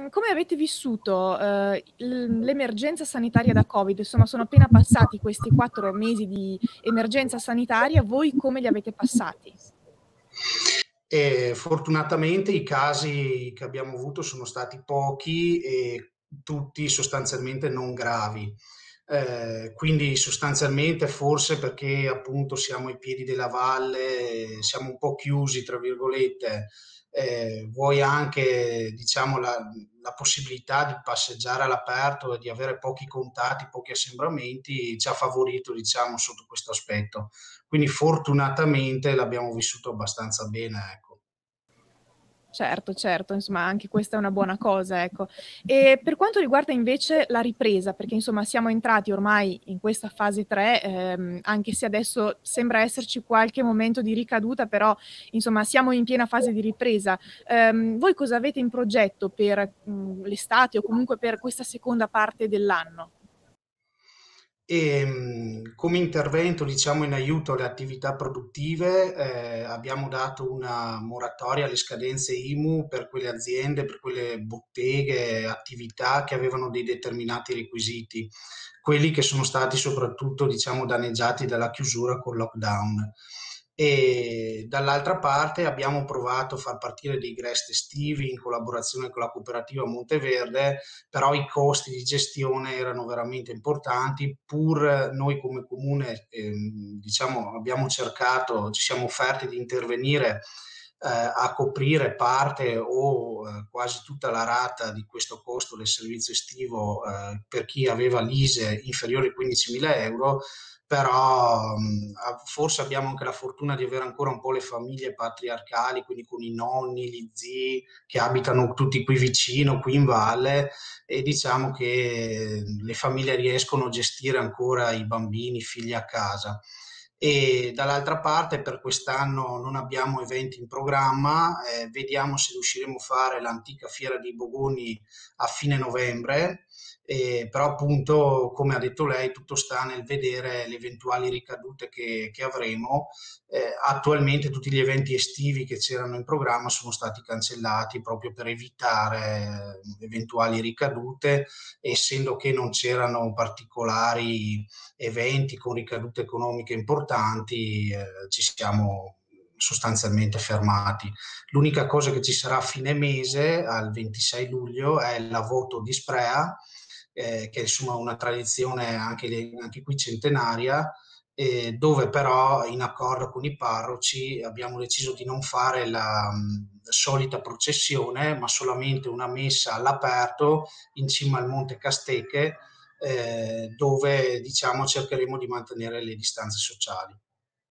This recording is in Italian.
come avete vissuto, l'emergenza sanitaria da Covid? Insomma, sono appena passati questi 4 mesi di emergenza sanitaria, voi come li avete passati? E fortunatamente i casi che abbiamo avuto sono stati pochi e tutti sostanzialmente non gravi. Quindi sostanzialmente forse perché appunto siamo ai piedi della valle, siamo un po' chiusi, tra virgolette, vuoi anche diciamo la possibilità di passeggiare all'aperto e di avere pochi contatti, pochi assembramenti, ci ha favorito diciamo sotto questo aspetto. Quindi fortunatamente l'abbiamo vissuto abbastanza bene, ecco. Certo, certo, insomma anche questa è una buona cosa, ecco. E per quanto riguarda invece la ripresa, perché insomma siamo entrati ormai in questa fase 3, anche se adesso sembra esserci qualche momento di ricaduta, però insomma siamo in piena fase di ripresa. Voi cosa avete in progetto per, l'estate o comunque per questa seconda parte dell'anno? Come intervento, diciamo, in aiuto alle attività produttive, abbiamo dato una moratoria alle scadenze IMU per quelle aziende, per quelle botteghe, attività che avevano dei determinati requisiti, quelli che sono stati soprattutto, diciamo, danneggiati dalla chiusura col lockdown. E dall'altra parte abbiamo provato a far partire dei GREST estivi in collaborazione con la cooperativa Monteverde, però i costi di gestione erano veramente importanti, pur noi come comune diciamo, abbiamo cercato, ci siamo offerti di intervenire a coprire parte o quasi tutta la rata di questo costo del servizio estivo per chi aveva l'ISEE inferiore ai 15.000 euro, però forse abbiamo anche la fortuna di avere ancora un po' le famiglie patriarcali, quindi con i nonni, gli zii che abitano tutti qui vicino, qui in valle, e diciamo che le famiglie riescono a gestire ancora i bambini, i figli a casa. E dall'altra parte per quest'anno non abbiamo eventi in programma, vediamo se riusciremo a fare l'antica fiera dei Bogoni a fine novembre, però appunto come ha detto lei tutto sta nel vedere le eventuali ricadute che avremo. Attualmente tutti gli eventi estivi che c'erano in programma sono stati cancellati proprio per evitare eventuali ricadute, essendo che non c'erano particolari eventi con ricadute economiche importanti, ci siamo sostanzialmente fermati. L'unica cosa che ci sarà a fine mese, al 26 luglio, è la voto di Sprea, che è insomma una tradizione anche qui centenaria, dove però in accordo con i parroci abbiamo deciso di non fare la solita processione, ma solamente una messa all'aperto in cima al Monte Casteche, dove diciamo cercheremo di mantenere le distanze sociali.